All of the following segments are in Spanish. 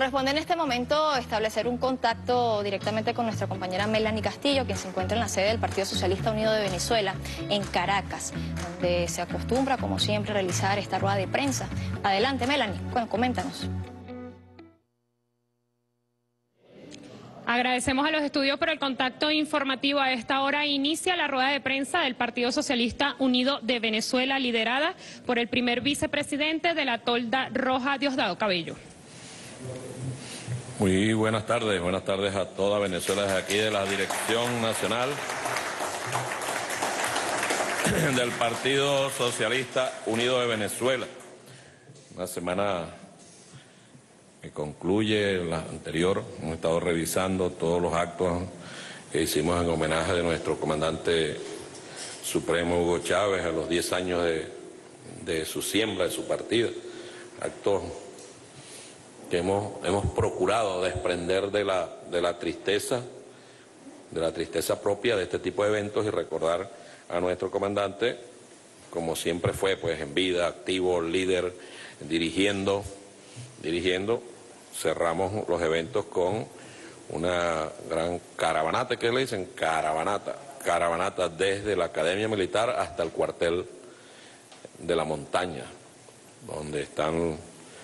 Corresponde en este momento establecer un contacto directamente con nuestra compañera Melanie Castillo, quien se encuentra en la sede del Partido Socialista Unido de Venezuela, en Caracas, donde se acostumbra, como siempre, a realizar esta rueda de prensa. Adelante, Melanie. Bueno, coméntanos. Agradecemos a los estudios por el contacto informativo. A esta hora inicia la rueda de prensa del Partido Socialista Unido de Venezuela, liderada por el primer vicepresidente de la Tolda Roja, Diosdado Cabello. Muy buenas tardes a toda Venezuela desde aquí de la Dirección Nacional del Partido Socialista Unido de Venezuela. Una semana que concluye la anterior, hemos estado revisando todos los actos que hicimos en homenaje de nuestro comandante supremo Hugo Chávez a los 10 años de su siembra, de su partida. Actos que hemos procurado desprender de la tristeza propia de este tipo de eventos y recordar a nuestro comandante como siempre fue, pues en vida, activo, líder, dirigiendo. Cerramos los eventos con una gran caravanata, ¿qué le dicen? Caravanata desde la Academia Militar hasta el cuartel de la montaña, donde están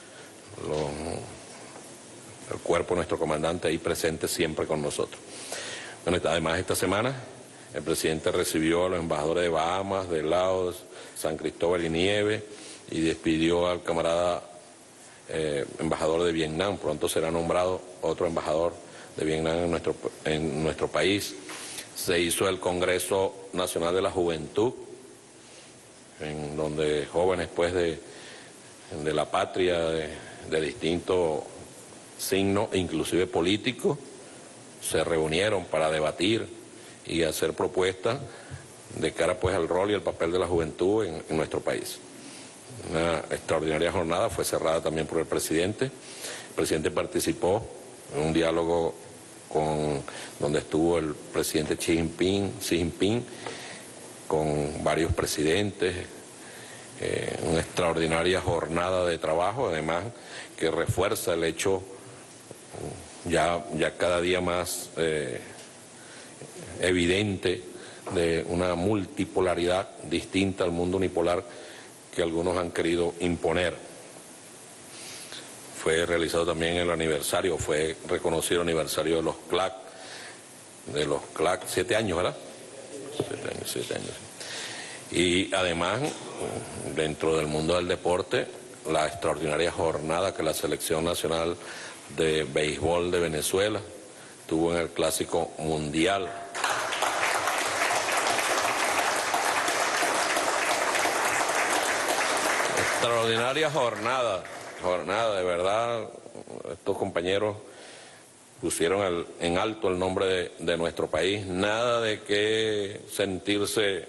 el cuerpo de nuestro comandante ahí presente siempre con nosotros. Bueno, además esta semana el presidente recibió a los embajadores de Bahamas, de Laos, San Cristóbal y Nieves y despidió al camarada embajador de Vietnam. Pronto será nombrado otro embajador de Vietnam en nuestro país. Se hizo el Congreso Nacional de la Juventud, en donde jóvenes pues de la patria, de distintos signos, inclusive políticos, se reunieron para debatir y hacer propuestas de cara pues al rol y el papel de la juventud en nuestro país. Una extraordinaria jornada, fue cerrada también por el presidente. El presidente participó en un diálogo donde estuvo el presidente Xi Jinping con varios presidentes. Una extraordinaria jornada de trabajo, además que refuerza el hecho ya cada día más evidente de una multipolaridad distinta al mundo unipolar que algunos han querido imponer. Fue realizado también el aniversario, fue reconocido el aniversario de los CLAC, 7 años, ¿verdad? 7 años. Y además, dentro del mundo del deporte, la extraordinaria jornada que la Selección Nacional de Béisbol de Venezuela tuvo en el Clásico Mundial. Extraordinaria jornada de verdad. Estos compañeros pusieron en alto el nombre de nuestro país. Nada de que sentirse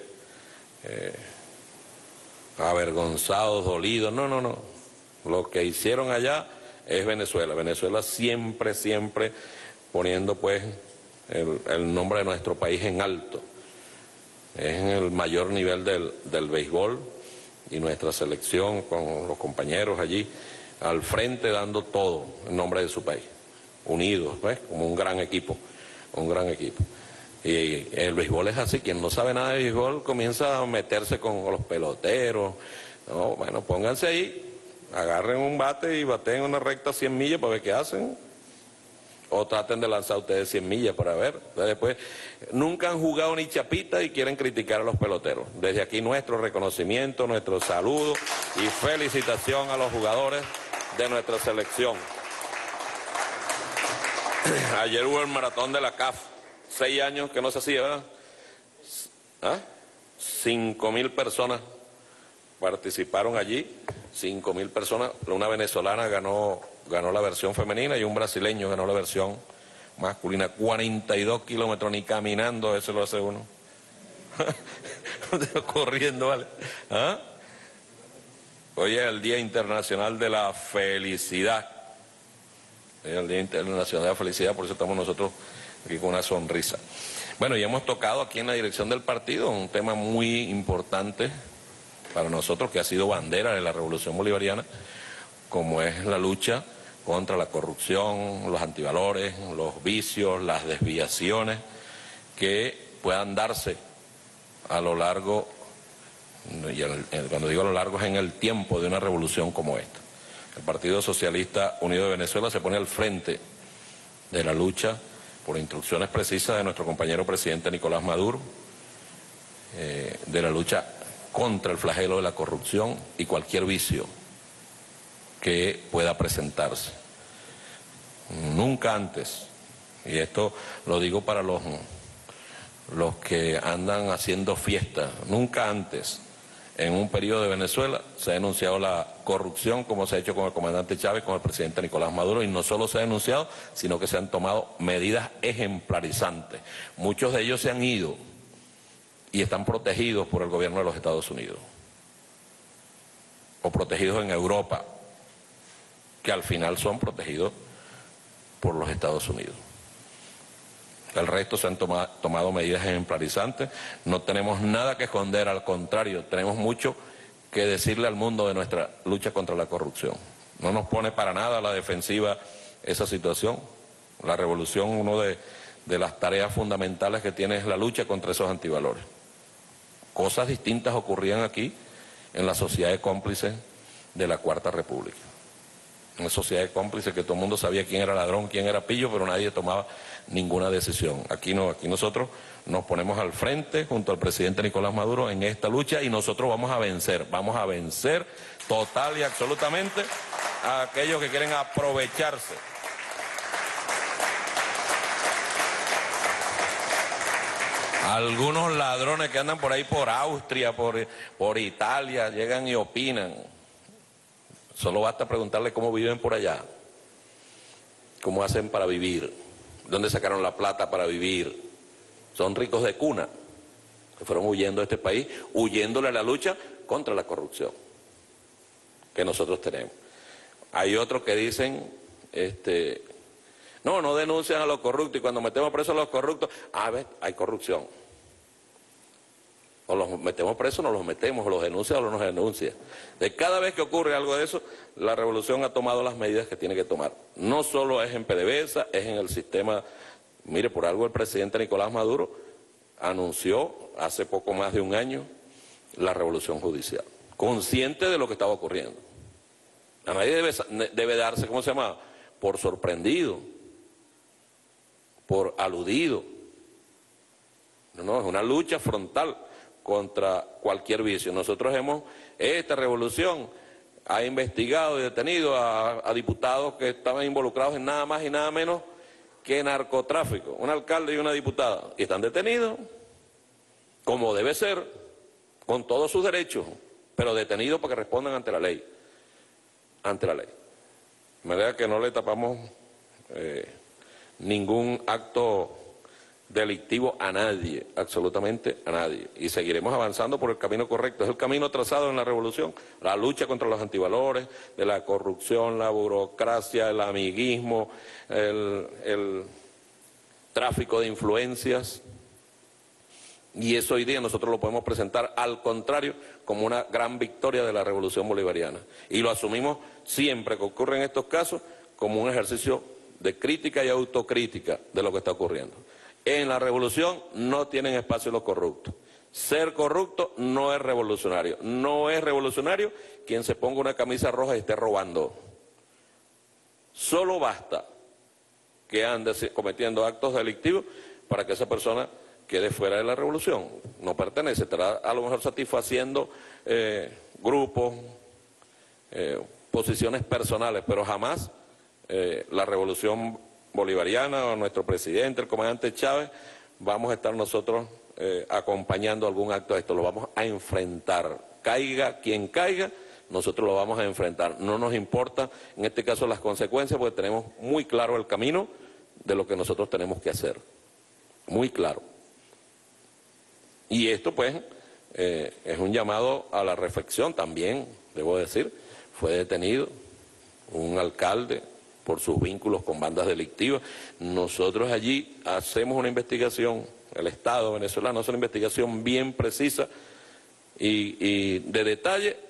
avergonzados, dolidos, no. Lo que hicieron allá es Venezuela. Venezuela siempre poniendo pues el nombre de nuestro país en alto. Es en el mayor nivel del béisbol. Y nuestra selección con los compañeros allí al frente dando todo en nombre de su país, unidos, ¿ves? Como un gran equipo. Y el béisbol es así, quien no sabe nada de béisbol comienza a meterse con los peloteros. No, bueno, pónganse ahí, agarren un bate y baten una recta 100 millas para ver qué hacen. O traten de lanzar ustedes 100 millas para ver. Después, nunca han jugado ni chapita y quieren criticar a los peloteros. Desde aquí nuestro reconocimiento, nuestro saludo y felicitación a los jugadores de nuestra selección. Ayer hubo el maratón de la CAF, 6 años que no se hacía, ¿verdad? 5.000 personas participaron allí, 5.000 personas. Una venezolana ganó la versión femenina y un brasileño ganó la versión masculina. 42 kilómetros, ni caminando eso lo hace uno. Corriendo, ¿vale? Hoy es el Día Internacional de la Felicidad. Es el Día Internacional de la Felicidad, por eso estamos nosotros aquí con una sonrisa. Bueno, y hemos tocado aquí en la dirección del partido un tema muy importante para nosotros, que ha sido bandera de la Revolución Bolivariana, como es la lucha contra la corrupción, los antivalores, los vicios, las desviaciones que puedan darse a lo largo, y cuando digo a lo largo es en el tiempo de una revolución como esta. El Partido Socialista Unido de Venezuela se pone al frente de la lucha por instrucciones precisas de nuestro compañero presidente Nicolás Maduro, de la lucha contra el flagelo de la corrupción y cualquier vicio que pueda presentarse. Nunca antes, y esto lo digo para los que andan haciendo fiesta, nunca antes en un periodo de Venezuela se ha denunciado la corrupción como se ha hecho con el comandante Chávez, con el presidente Nicolás Maduro, y no solo se ha denunciado, sino que se han tomado medidas ejemplarizantes. Muchos de ellos se han ido y están protegidos por el gobierno de los Estados Unidos, o protegidos en Europa, que al final son protegidos por los Estados Unidos. El resto se han tomado medidas ejemplarizantes. No tenemos nada que esconder, al contrario, tenemos mucho que decirle al mundo de nuestra lucha contra la corrupción. No nos pone para nada a la defensiva esa situación. La revolución, una de las tareas fundamentales que tiene es la lucha contra esos antivalores. Cosas distintas ocurrían aquí en la sociedad de cómplices de la Cuarta República. Una sociedad de cómplices que todo el mundo sabía quién era ladrón, quién era pillo, pero nadie tomaba ninguna decisión. Aquí no, aquí nosotros nos ponemos al frente junto al presidente Nicolás Maduro en esta lucha y nosotros vamos a vencer total y absolutamente a aquellos que quieren aprovecharse. Algunos ladrones que andan por ahí por Austria, por Italia, llegan y opinan. Solo basta preguntarle cómo viven por allá, cómo hacen para vivir, dónde sacaron la plata para vivir. Son ricos de cuna, que fueron huyendo de este país, huyéndole a la lucha contra la corrupción que nosotros tenemos. Hay otros que dicen, no denuncian a los corruptos, y cuando metemos presos a los corruptos, hay corrupción. O los metemos presos, no los metemos, o los denuncia o no nos denuncia. De cada vez que ocurre algo de eso, la revolución ha tomado las medidas que tiene que tomar. No solo es en PDVSA, es en el sistema. Mire, por algo el presidente Nicolás Maduro anunció hace poco más de un año la revolución judicial, consciente de lo que estaba ocurriendo. A nadie debe darse, ¿cómo se llama?, por sorprendido, por aludido. No, es una lucha frontal contra cualquier vicio. Nosotros esta revolución ha investigado y detenido a diputados que estaban involucrados en nada más y nada menos que narcotráfico, un alcalde y una diputada, y están detenidos, como debe ser, con todos sus derechos, pero detenidos para que respondan ante la ley, de manera que no le tapamos ningún acto delictivo a nadie, absolutamente a nadie, y seguiremos avanzando por el camino correcto. Es el camino trazado en la revolución, la lucha contra los antivalores, de la corrupción, la burocracia, el amiguismo, el tráfico de influencias, y eso hoy día nosotros lo podemos presentar al contrario como una gran victoria de la revolución bolivariana, y lo asumimos siempre que ocurre en estos casos como un ejercicio de crítica y autocrítica de lo que está ocurriendo. En la revolución no tienen espacio los corruptos. Ser corrupto no es revolucionario. No es revolucionario quien se ponga una camisa roja y esté robando. Solo basta que ande cometiendo actos delictivos para que esa persona quede fuera de la revolución. No pertenece, estará a lo mejor satisfaciendo grupos, posiciones personales, pero jamás la revolución bolivariana o nuestro presidente, el comandante Chávez, vamos a estar nosotros acompañando algún acto de esto, lo vamos a enfrentar, caiga quien caiga, nosotros lo vamos a enfrentar, no nos importa en este caso las consecuencias, porque tenemos muy claro el camino de lo que nosotros tenemos que hacer, muy claro. Y esto pues es un llamado a la reflexión también, debo decir, fue detenido un alcalde por sus vínculos con bandas delictivas. Nosotros allí hacemos una investigación, el Estado venezolano hace una investigación bien precisa y de detalle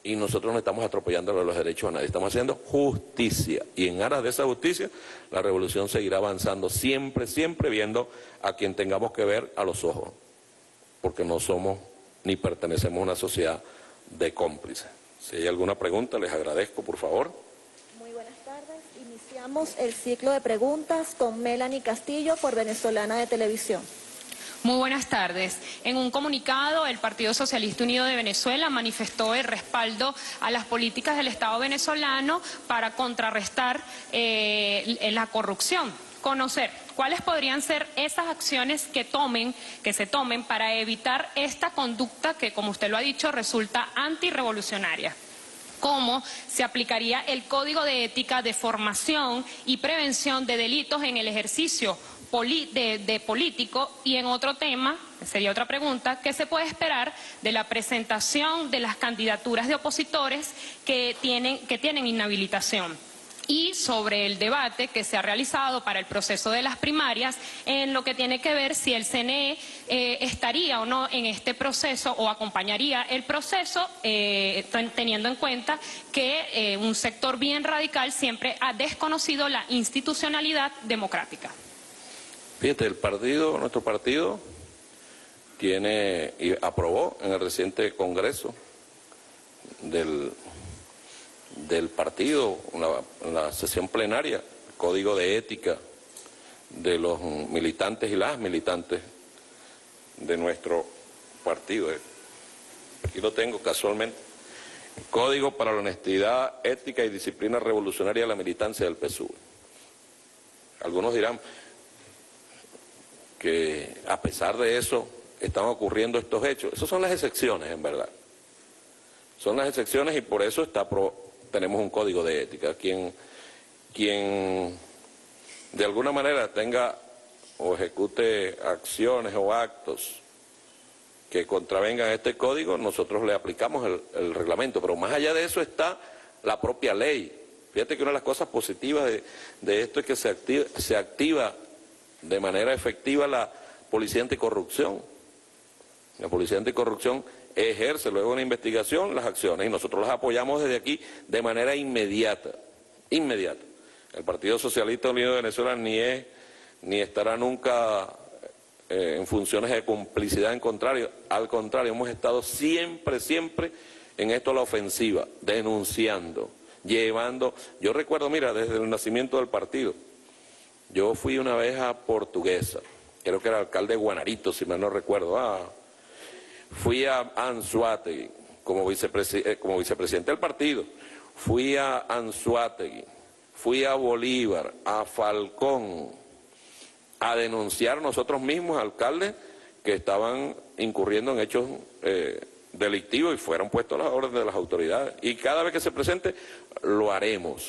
y nosotros no estamos atropellando los derechos a nadie, estamos haciendo justicia. Y en aras de esa justicia, la revolución seguirá avanzando siempre, siempre viendo a quien tengamos que ver a los ojos, porque no somos ni pertenecemos a una sociedad de cómplices. Si hay alguna pregunta, les agradezco, por favor. Muy buenas tardes. Iniciamos el ciclo de preguntas con Melanie Castillo por Venezolana de Televisión. Muy buenas tardes. En un comunicado, el Partido Socialista Unido de Venezuela manifestó el respaldo a las políticas del Estado venezolano para contrarrestar la corrupción. Conocer cuáles podrían ser esas acciones que se tomen para evitar esta conducta que, como usted lo ha dicho, resulta antirrevolucionaria. ¿Cómo se aplicaría el Código de Ética de formación y prevención de delitos en el ejercicio de político? Y en otro tema, sería otra pregunta, ¿qué se puede esperar de la presentación de las candidaturas de opositores que tienen inhabilitación? Y sobre el debate que se ha realizado para el proceso de las primarias en lo que tiene que ver si el CNE estaría o no en este proceso o acompañaría el proceso, teniendo en cuenta que un sector bien radical siempre ha desconocido la institucionalidad democrática. Fíjate, nuestro partido tiene y aprobó en el reciente congreso del partido, en la sesión plenaria, el código de ética de los militantes y las militantes de nuestro partido. Aquí lo tengo casualmente. Código para la honestidad, ética y disciplina revolucionaria de la militancia del PSUV. Algunos dirán que a pesar de eso están ocurriendo estos hechos. Esas son las excepciones, en verdad. Son las excepciones y por eso tenemos un código de ética. Quien de alguna manera tenga o ejecute acciones o actos que contravengan este código, nosotros le aplicamos el reglamento. Pero más allá de eso está la propia ley. Fíjate que una de las cosas positivas de esto es que se activa de manera efectiva la Policía Anticorrupción. La Policía Anticorrupción ejerce luego de una investigación las acciones y nosotros las apoyamos desde aquí de manera inmediata. Inmediata. El Partido Socialista Unido de Venezuela ni estará nunca en funciones de complicidad en contrario. Al contrario, hemos estado siempre, siempre en esto a la ofensiva, denunciando, llevando. Yo recuerdo, mira, desde el nacimiento del partido, yo fui una vez a Portuguesa, creo que era alcalde de Guanarito, si mal no recuerdo. Fui a Anzoátegui como vicepresidente del partido, fui a Anzoátegui, fui a Bolívar, a Falcón, a denunciar nosotros mismos, alcaldes, que estaban incurriendo en hechos delictivos y fueron puestos a las órdenes de las autoridades. Y cada vez que se presente, lo haremos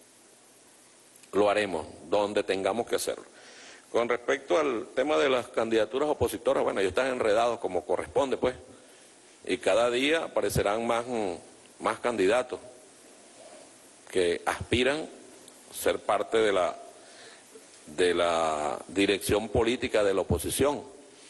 donde tengamos que hacerlo. Con respecto al tema de las candidaturas opositoras, bueno, ellos están enredados como corresponde, pues, y cada día aparecerán más candidatos que aspiran a ser parte de la dirección política de la oposición.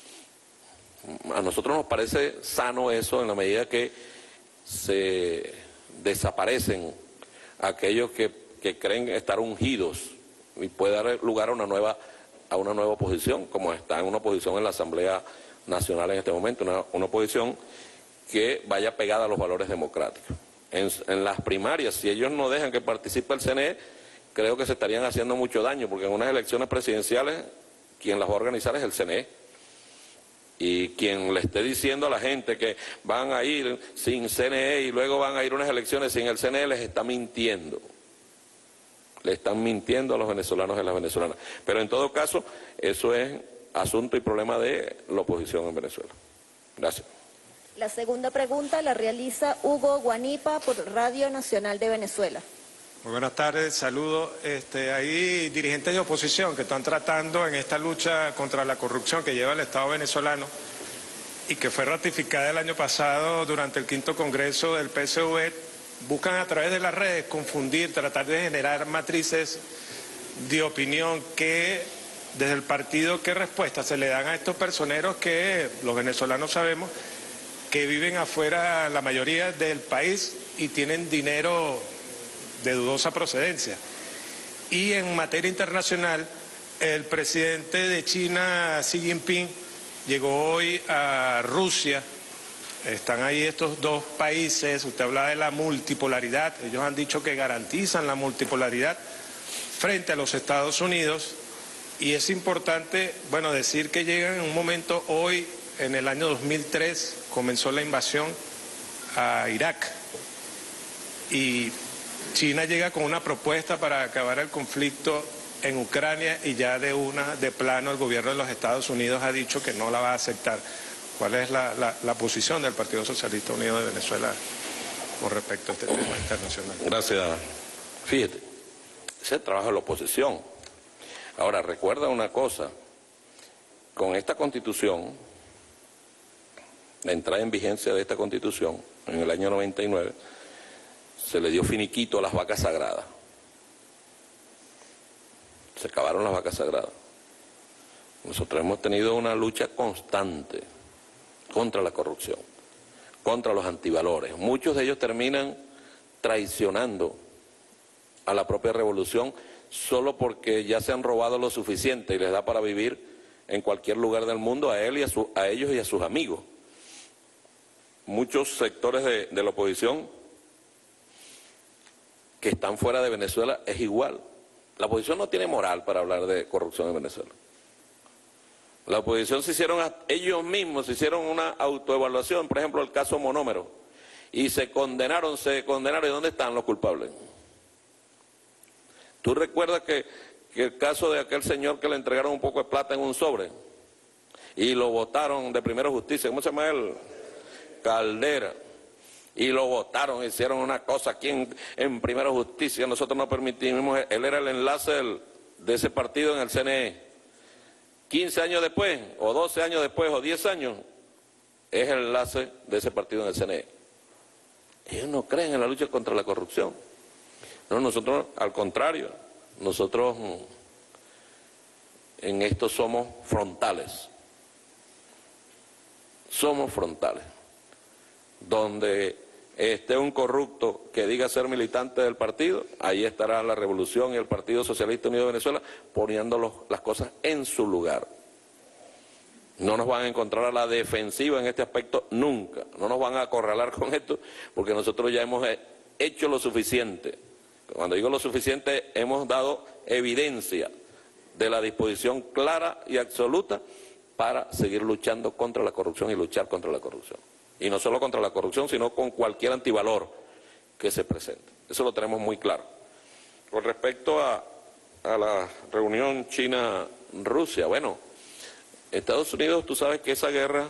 A nosotros nos parece sano eso en la medida que se desaparecen aquellos que creen estar ungidos y puede dar lugar a una nueva oposición, como está en una oposición en la Asamblea Nacional en este momento, una oposición que vaya pegada a los valores democráticos. En las primarias, si ellos no dejan que participe el CNE, creo que se estarían haciendo mucho daño, porque en unas elecciones presidenciales quien las va a organizar es el CNE. Y quien le esté diciendo a la gente que van a ir sin CNE y luego van a ir unas elecciones sin el CNE, les está mintiendo. Le están mintiendo a los venezolanos y a las venezolanas. Pero en todo caso, eso es asunto y problema de la oposición en Venezuela. Gracias. La segunda pregunta la realiza Hugo Guanipa por Radio Nacional de Venezuela. Muy buenas tardes, saludos. Hay dirigentes de oposición que están tratando en esta lucha contra la corrupción que lleva el Estado venezolano y que fue ratificada el año pasado durante el 5º Congreso del PSUV, buscan a través de las redes confundir, tratar de generar matrices de opinión que desde el partido, ¿qué respuesta se le dan a estos personeros que los venezolanos sabemos que viven afuera la mayoría del país y tienen dinero de dudosa procedencia. Y en materia internacional, el presidente de China, Xi Jinping, llegó hoy a Rusia. Están ahí estos dos países, usted habla de la multipolaridad, ellos han dicho que garantizan la multipolaridad frente a los Estados Unidos, y es importante, bueno, decir que llegan en un momento hoy, en el año 2003, comenzó la invasión a Irak, y China llega con una propuesta para acabar el conflicto en Ucrania, y ya de plano el gobierno de los Estados Unidos ha dicho que no la va a aceptar. ¿Cuál es la posición del Partido Socialista Unido de Venezuela con respecto a este tema internacional? Gracias. Fíjate, ese es el trabajo de la oposición. Ahora, recuerda una cosa, con esta Constitución, la entrada en vigencia de esta Constitución, en el año 99, se le dio finiquito a las vacas sagradas. Se acabaron las vacas sagradas. Nosotros hemos tenido una lucha constante contra la corrupción, contra los antivalores. Muchos de ellos terminan traicionando a la propia revolución solo porque ya se han robado lo suficiente y les da para vivir en cualquier lugar del mundo a él y a ellos y a sus amigos. Muchos sectores de la oposición que están fuera de Venezuela es igual. La oposición no tiene moral para hablar de corrupción en Venezuela. La oposición ellos mismos se hicieron una autoevaluación, por ejemplo el caso Monómero, y se condenaron, ¿y dónde están los culpables? ¿Tú recuerdas que el caso de aquel señor que le entregaron un poco de plata en un sobre y lo votaron de Primera Justicia, ¿cómo se llama él? Caldera, y lo votaron, hicieron una cosa aquí en Primera Justicia, nosotros no permitimos, él era el enlace de ese partido en el CNE. 15 años después, o 12 años después, o 10 años, es el enlace de ese partido en el CNE. Ellos no creen en la lucha contra la corrupción. No, nosotros, al contrario, nosotros en esto somos frontales. Somos frontales. Donde esté un corrupto que diga ser militante del partido, ahí estará la Revolución y el Partido Socialista Unido de Venezuela poniendo las cosas en su lugar. No nos van a encontrar a la defensiva en este aspecto nunca, no nos van a acorralar con esto, porque nosotros ya hemos hecho lo suficiente. Cuando digo lo suficiente, hemos dado evidencia de la disposición clara y absoluta para seguir luchando contra la corrupción y luchar contra la corrupción. Y no solo contra la corrupción, sino con cualquier antivalor que se presente. Eso lo tenemos muy claro. Con respecto a la reunión China-Rusia, bueno, Estados Unidos, tú sabes que esa guerra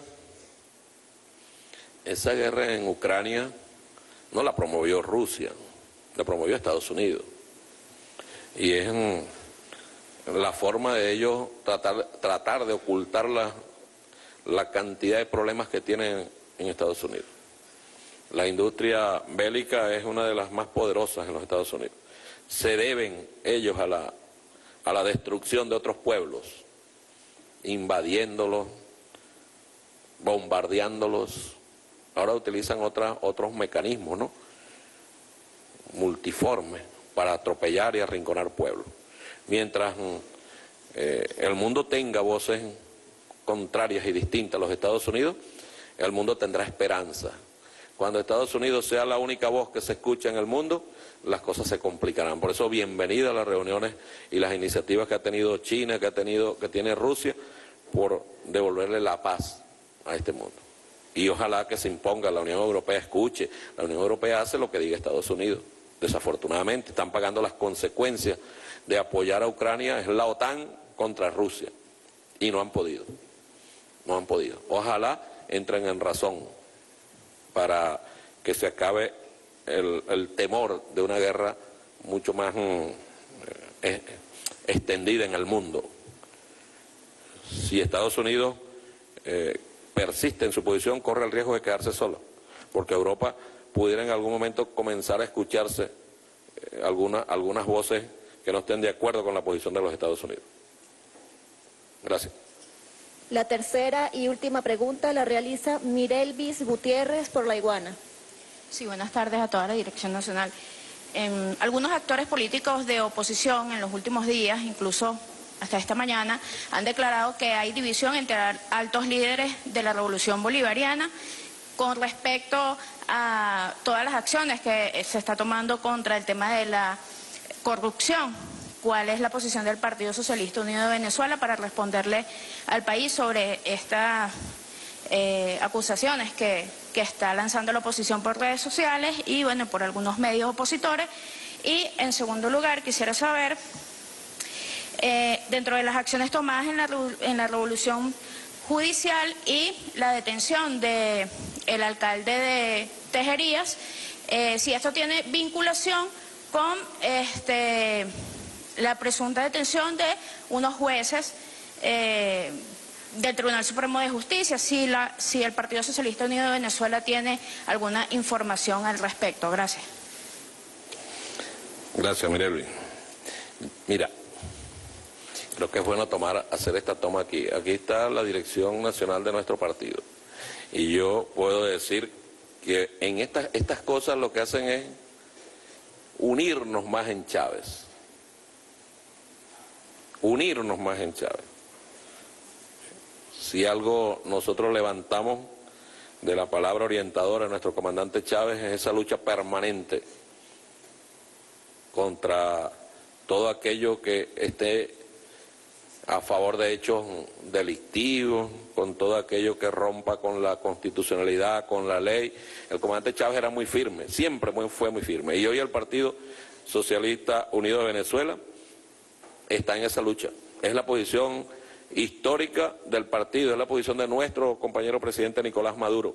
en Ucrania no la promovió Rusia, la promovió Estados Unidos. Y es la forma de ellos tratar de ocultar la cantidad de problemas que tienen en Estados Unidos. La industria bélica es una de las más poderosas en los Estados Unidos. Se deben ellos a la destrucción de otros pueblos, invadiéndolos, bombardeándolos. Ahora utilizan otros mecanismos, ¿no? Multiformes para atropellar y arrinconar pueblos. Mientras el mundo tenga voces contrarias y distintas a los Estados Unidos, el mundo tendrá esperanza. Cuando Estados Unidos sea la única voz que se escucha en el mundo, las cosas se complicarán. Por eso, bienvenida a las reuniones y las iniciativas que ha tenido China, que tiene Rusia, por devolverle la paz a este mundo. Y ojalá que se imponga, la Unión Europea escuche. La Unión Europea hace lo que diga Estados Unidos. Desafortunadamente, están pagando las consecuencias de apoyar a Ucrania, es la OTAN contra Rusia. Y no han podido. No han podido. Ojalá entren en razón para que se acabe el temor de una guerra mucho más extendida en el mundo. Si Estados Unidos persiste en su posición, corre el riesgo de quedarse solo, porque Europa pudiera en algún momento comenzar a escucharse algunas voces que no estén de acuerdo con la posición de los Estados Unidos. Gracias. La tercera y última pregunta la realiza Mirelvis Gutiérrez por La Iguana. Sí, buenas tardes a toda la Dirección Nacional. Algunos actores políticos de oposición en los últimos días, incluso hasta esta mañana, han declarado que hay división entre altos líderes de la Revolución Bolivariana con respecto a todas las acciones que se está tomando contra el tema de la corrupción. ¿Cuál es la posición del Partido Socialista Unido de Venezuela para responderle al país sobre estas acusaciones que está lanzando la oposición por redes sociales y, bueno, por algunos medios opositores? Y, en segundo lugar, quisiera saber, dentro de las acciones tomadas en la revolución judicial y la detención del alcalde de Tejerías, si esto tiene vinculación con la presunta detención de unos jueces del Tribunal Supremo de Justicia, si el Partido Socialista Unido de Venezuela tiene alguna información al respecto. Gracias. Gracias, Mirelvi. Mira, creo que es bueno hacer esta toma aquí. Aquí está la dirección nacional de nuestro partido. Y yo puedo decir que en estas cosas lo que hacen es unirnos más en Chávez. Unirnos más en Chávez. Si algo nosotros levantamos de la palabra orientadora de nuestro comandante Chávez es esa lucha permanente contra todo aquello que esté a favor de hechos delictivos, con todo aquello que rompa con la constitucionalidad, con la ley. El comandante Chávez era muy firme, siempre fue muy firme. Y hoy el Partido Socialista Unido de Venezuela está en esa lucha. Es la posición histórica del partido, es la posición de nuestro compañero presidente Nicolás Maduro.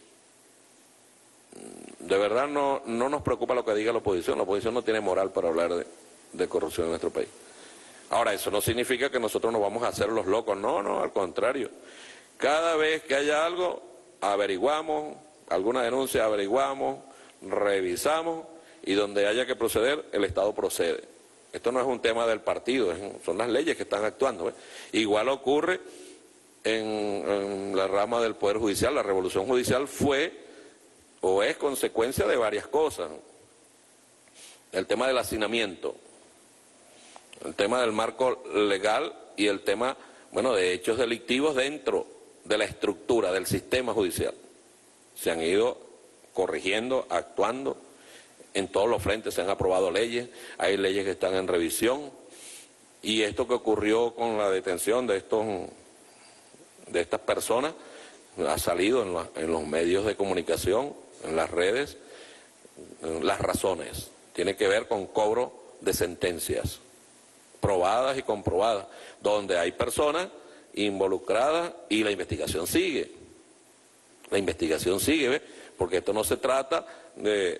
De verdad no nos preocupa lo que diga la oposición no tiene moral para hablar de corrupción en nuestro país. Ahora, eso no significa que nosotros nos vamos a hacer los locos, no, al contrario. Cada vez que haya algo, averiguamos, alguna denuncia averiguamos, revisamos, y donde haya que proceder, el Estado procede. Esto no es un tema del partido, son las leyes que están actuando. Igual ocurre en la rama del Poder Judicial. La revolución judicial fue o es consecuencia de varias cosas. El tema del hacinamiento, el tema del marco legal y el tema, de hechos delictivos dentro de la estructura del sistema judicial. Se han ido corrigiendo, actuando. En todos los frentes se han aprobado leyes, hay leyes que están en revisión, y esto que ocurrió con la detención de estas personas ha salido en los medios de comunicación, en las redes. Las razones tiene que ver con cobro de sentencias probadas y comprobadas, donde hay personas involucradas y la investigación sigue. La investigación sigue, porque esto no se trata de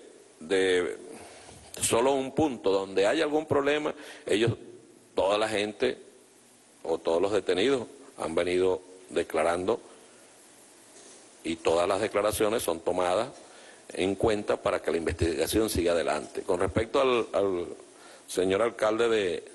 solo un punto. Donde hay algún problema, toda la gente o todos los detenidos han venido declarando, y todas las declaraciones son tomadas en cuenta para que la investigación siga adelante. Con respecto al señor alcalde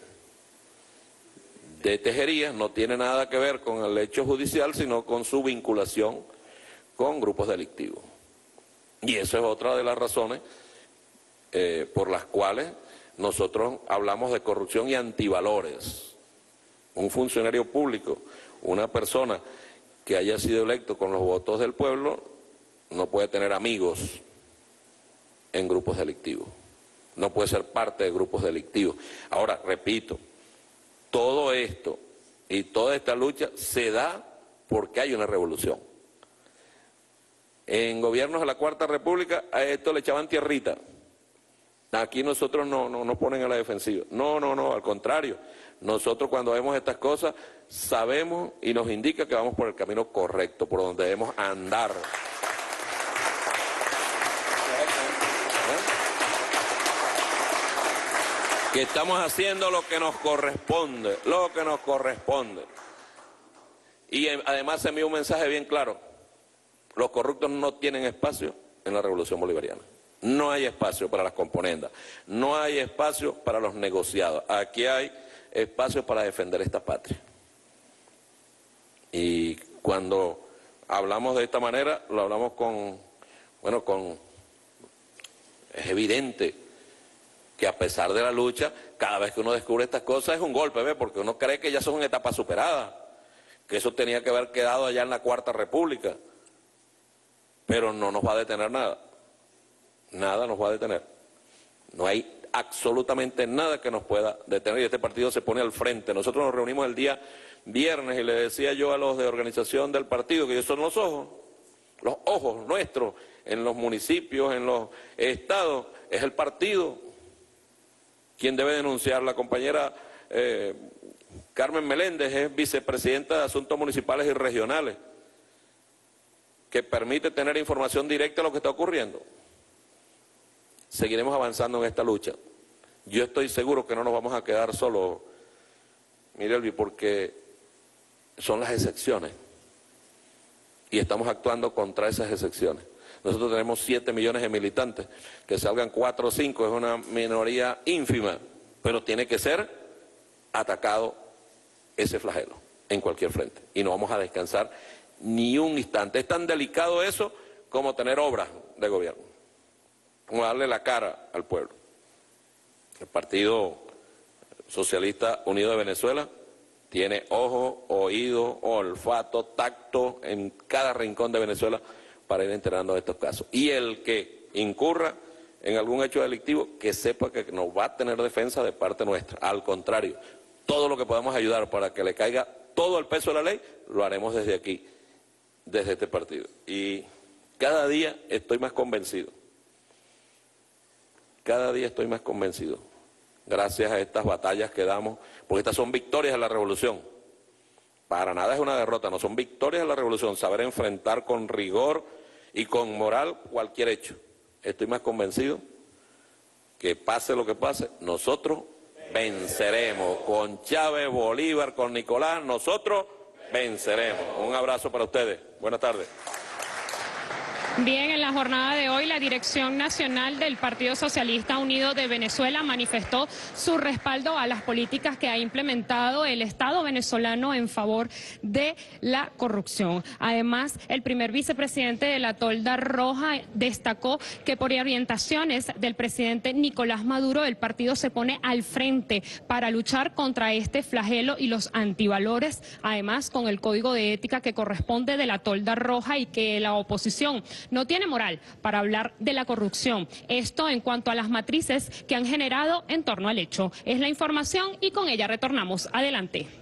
de Tejerías, no tiene nada que ver con el hecho judicial, sino con su vinculación con grupos delictivos. Y eso es otra de las razones por las cuales nosotros hablamos de corrupción y antivalores. Un funcionario público, una persona que haya sido electo con los votos del pueblo, no puede tener amigos en grupos delictivos, no puede ser parte de grupos delictivos. Ahora, repito, todo esto y toda esta lucha se da porque hay una revolución. En gobiernos de la Cuarta República a esto le echaban tierrita. Aquí nosotros no nos ponen a la defensiva. No, al contrario. Nosotros cuando vemos estas cosas sabemos y nos indica que vamos por el camino correcto, por donde debemos andar. Que estamos haciendo lo que nos corresponde, Y además se envía un mensaje bien claro: los corruptos no tienen espacio en la revolución bolivariana. No hay espacio para las componendas, no hay espacio para los negociados. Aquí hay espacio para defender esta patria. Y cuando hablamos de esta manera, lo hablamos con Es evidente que a pesar de la lucha, cada vez que uno descubre estas cosas es un golpe, ¿ve? Porque uno cree que ya son etapas superadas, que eso tenía que haber quedado allá en la Cuarta República. Pero no nos va a detener nada. Nada nos va a detener. No hay absolutamente nada que nos pueda detener y este partido se pone al frente. Nosotros nos reunimos el día viernes y le decía yo a los de organización del partido que ellos son los ojos nuestros en los municipios, en los estados, es el partido quien debe denunciar. La compañera Carmen Meléndez es vicepresidenta de Asuntos Municipales y Regionales, que permite tener información directa de lo que está ocurriendo. Seguiremos avanzando en esta lucha. Yo estoy seguro que no nos vamos a quedar solos, Mirelvi, porque son las excepciones y estamos actuando contra esas excepciones. Nosotros tenemos 7 millones de militantes, que salgan 4 o 5 es una minoría ínfima, pero tiene que ser atacado ese flagelo en cualquier frente y no vamos a descansar ni un instante. Es tan delicado eso como tener obras de gobierno, como darle la cara al pueblo. El Partido Socialista Unido de Venezuela tiene ojo, oído, olfato, tacto en cada rincón de Venezuela para ir enterando de estos casos. Y el que incurra en algún hecho delictivo, que sepa que no va a tener defensa de parte nuestra. Al contrario, todo lo que podamos ayudar para que le caiga todo el peso de la ley, lo haremos desde aquí, desde este partido. Y cada día estoy más convencido. Cada día estoy más convencido, gracias a estas batallas que damos, porque estas son victorias de la revolución. Para nada es una derrota, no, son victorias de la revolución, saber enfrentar con rigor y con moral cualquier hecho. Estoy más convencido que pase lo que pase, nosotros venceremos. Con Chávez, Bolívar, con Nicolás, nosotros venceremos. Un abrazo para ustedes. Buenas tardes. Bien, en la jornada de hoy la Dirección Nacional del Partido Socialista Unido de Venezuela manifestó su respaldo a las políticas que ha implementado el Estado venezolano en favor de la corrupción. Además, el primer vicepresidente de la Tolda Roja destacó que por orientaciones del presidente Nicolás Maduro, el partido se pone al frente para luchar contra este flagelo y los antivalores, además con el código de ética que corresponde de la Tolda Roja y que la oposición no tiene moral para hablar de la corrupción. Esto en cuanto a las matrices que han generado en torno al hecho. Es la información y con ella retornamos. Adelante.